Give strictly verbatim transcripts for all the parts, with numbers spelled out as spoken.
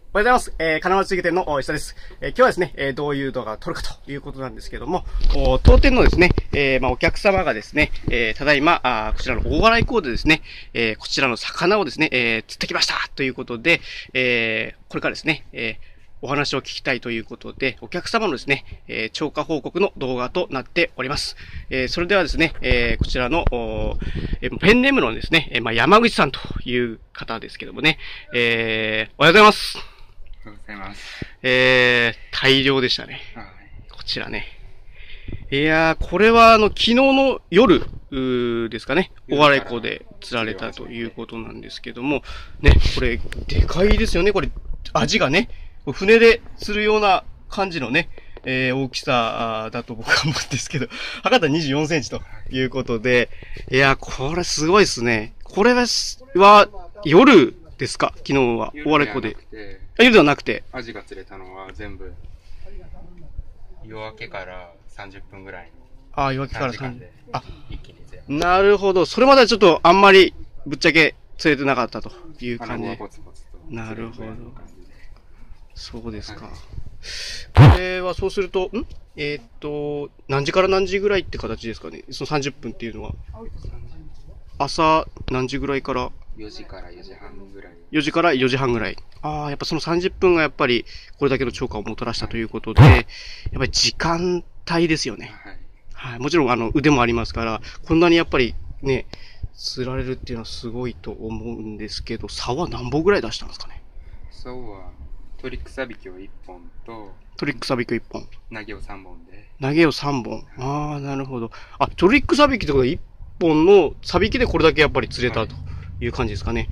おはようございます。えー、金町水魚店の石田です。えー、今日はですね、えー、どういう動画を撮るかということなんですけども、当店のですね、えー、まあ、お客様がですね、えー、ただいま、あこちらの大洗港でですね、えー、こちらの魚をですね、えー、釣ってきましたということで、えー、これからですね、えー、お話を聞きたいということで、お客様のですね、えー、超過報告の動画となっております。えー、それではですね、えー、こちらの、えー、ペンネームのですね、えー、まあ、山口さんという方ですけどもね、えー、おはようございます。 おはようございます。 えー、大量でしたね。 はい、 こちらね。いやー、これはあの、昨日の夜、ですかね。大洗港で釣られたということなんですけども、ね、これ、でかいですよね。これ、味がね、船で釣るような感じのね、えー、大きさだと僕は思うんですけど、測ったらにじゅうよんセンチということで、いやー、これすごいですね。これは、は夜ですか？昨日は、大洗港で。夜ではなくて。 アジが釣れたのは全部、夜明けからさんじゅっぷんぐらいの。 ああ、夜明けからさんじゅっぷん。あ、 一気に釣れました。なるほど。それまではちょっとあんまりぶっちゃけ釣れてなかったという感じで。 ポツポツとなるほど。そうですか。はい、これはそうすると、んえー、っと、何時から何時ぐらいって形ですかね。そのさんじゅっぷんっていうのは。朝何時ぐらいから？ よじからよじはんぐらい。 よじからよじはんぐらい。ああ、やっぱそのさんじゅっぷんがやっぱりこれだけの超過をもたらしたということで、やっぱり時間帯ですよね。はい。はい。もちろんあの腕もありますから、こんなにやっぱりね、釣られるっていうのはすごいと思うんですけど、竿は何本ぐらい出したんですかね。 竿はトリックサビキをいっぽんと、 トリックサビキをいっぽん。 投げをさんぼんで。 投げをさんぼん。ああ、なるほど。あ、トリックサビキってことはいっぽんのサビキでこれだけやっぱり釣れたという感じですかね。はい、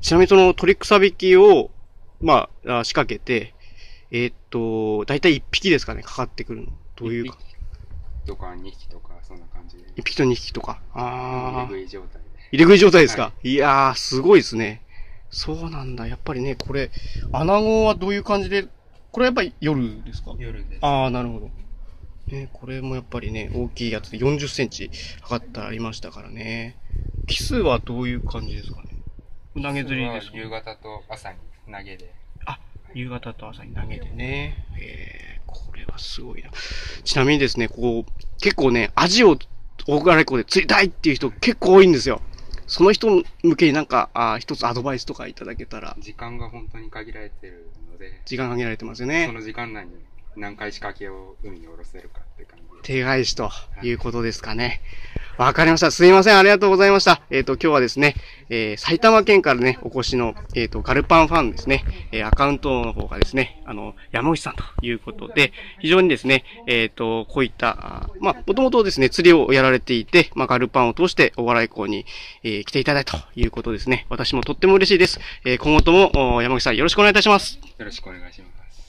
ちなみにそのトリックサビキを、まあ、仕掛けて、えー、っと、だいたいいっぴきですかね、かかってくるの。どういうか。いっぴきとかにひきとか、そんな感じで。 いっぴきとにひきとか。ああ。 入れ食い状態で。 入れ食い状態ですか。はい、いやー、すごいですね。そうなんだ。やっぱりね、これ、穴子はどういう感じで、これはやっぱり夜ですか？ 夜です。 ああ、なるほど。ね、これもやっぱりね、大きいやつでよんじゅっセンチ測ってありましたからね。奇数はどういう感じですかね？投げ釣りですか？ 夕方と朝に投げで。 あ、夕方と朝に投げてね。えー、これはすごいな。ちなみにですね、こう、結構ね、アジを大洗港で釣りたいっていう人結構多いんですよ。その人向けになんか、あ一つアドバイスとかいただけたら。 時間が本当に限られてるので。 時間限られてますよね。 その時間内に何回仕掛けを海に下ろせるかって感じ。 手返しということですかね。わ、はい、かりました。すいません。ありがとうございました。えっ、ー、と、今日はですね、えー、埼玉県からね、お越しの、えっ、ー、と、ガルパンファンですね、えー、アカウントの方がですね、あの、山口さんということで、非常にですね、えっ、と、こういった、まあ、もともとですね、釣りをやられていて、まあ、ガルパンを通して大洗港に、えー、来ていただいたということですね。私もとっても嬉しいです。えー、今後とも、山口さんよろしくお願いいたします。 よろしくお願いします。